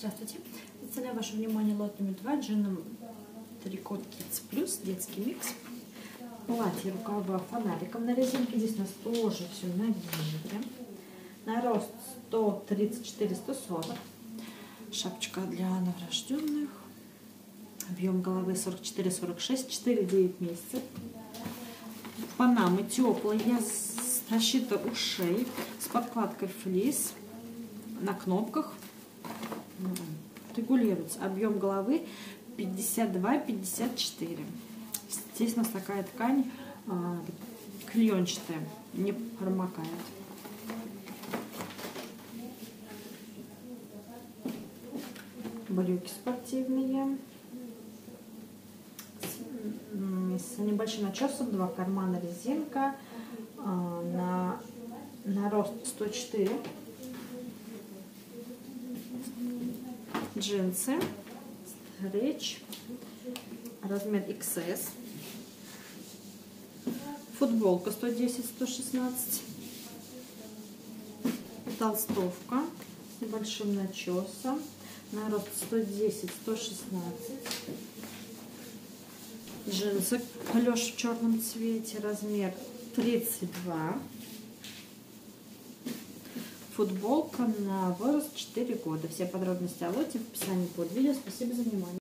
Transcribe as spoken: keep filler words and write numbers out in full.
Здравствуйте! Представляю ваше внимание лот номер два джинном Трикот Kids Plus, детский микс. Платье, рукава фонариком на резинке. Здесь у нас тоже все на гелике. На рост сто тридцать четыре — сто сорок. Шапочка для новорожденных. Объем головы сорок четыре — сорок шесть, четыре — девять месяцев. Панамы теплые, защита ушей с подкладкой флис на кнопках. Регулируется. Объем головы пятьдесят два — пятьдесят четыре. Здесь у нас такая ткань а, клеенчатая, не промокает. Брюки спортивные с, с небольшим начесом, два кармана, резинка, а, на, на рост сто четыре. Джинсы, стретч, размер икс эс. Футболка сто десять — сто шестнадцать. Толстовка с небольшим начесом, на рост сто десять — сто шестнадцать. Джинсы Лёш в черном цвете, размер тридцать два. Футболка на возраст четыре года. Все подробности о лоте в описании под видео. Спасибо за внимание.